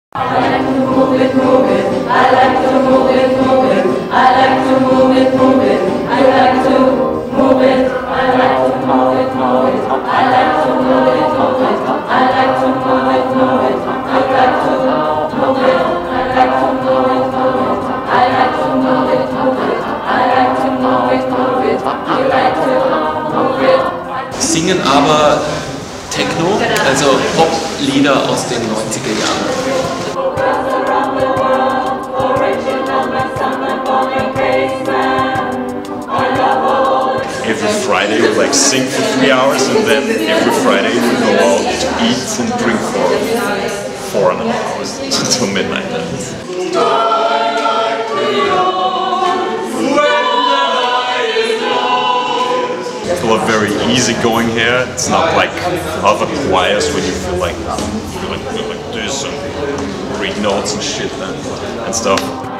I like to move it, move it. I like to move it, move it. I like to move it, move it. I like to move it. I like to move it, move it. I like to move it, move it. I like to move it, move it. I like to move it. I like to move it, move it. I like to move it, move it. I like to move it, move it. I like to move it. Singen aber Techno, also Pop-Lieder aus den 90er Jahren. Every Friday we like sing for 3 hours, and then every Friday we go out to eat and drink for 4.5 hours until midnight. People are very easygoing here. It's not like other choirs when you feel like this and read notes and shit and stuff.